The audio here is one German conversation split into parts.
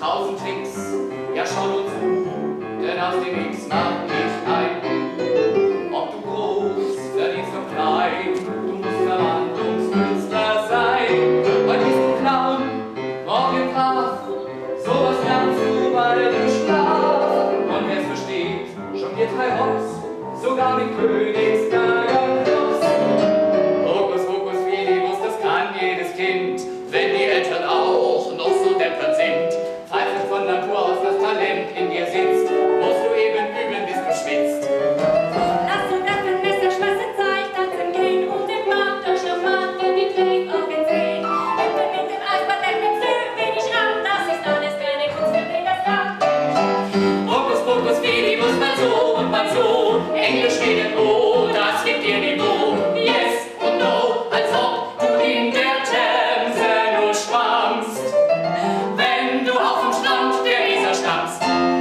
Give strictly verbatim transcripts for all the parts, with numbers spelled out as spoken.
tausend Tricks, ja schau nur zu, denn aus dem X mach ich ein. Ob du groß, verdienst doch klein, du musst Verwandlungskünstler sein. Heute bist du Clown, morgen Graf, sowas lernst du bald im Schlaf. Und wer's versteht, jongliert drei Rocks, sogar mit Königsberger Klops. Hokus, Hokus, Fidibus, das kann jedes Kind, wenn die Eltern auch noch so deppert sind. Falls es von Natur aus das Talent in dir sitzt, musst du eben üben, bis du schwitzt. Lass uns das mit Messerschmasse Zeit tanzen gehen und im Markt durch den Markt in die Drehaugen sehen. Üben mit dem Eisballett mit so wenig an, das ist alles keine Kunst für den das kann. Hokus, Pokus, Fidibus, mal so und mal so. Englisch reden, oh, das gibt dir Niveau. Yes und no, als ob du in der Themse nur schwammst, wenn du auf dem Strand der Isar stammst.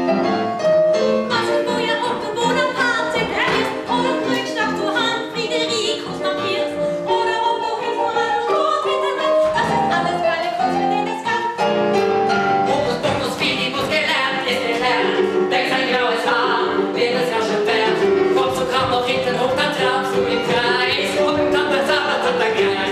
Also wo ja Otto Bonaparte ist, oder Krückstock du Hand Friedericus markierst, oder ob du Hilfsmoral und Sport mit der Hand, das ist alles keine Kunst für den das kann. Hokus, Pokus, Fidibus, gelernt ist gelernt. Denk sein graues Haar, wird es ja schon wert. Kommst du kaum noch hinten hoch, dann trabst du im Kreis. Und dann das aber tot dein Geist.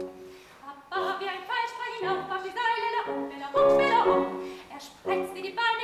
Papa wie ein Pfeil sprang hinauf auf die Seile, da hopp, da hopp, da hopp. Er spreizte die Beine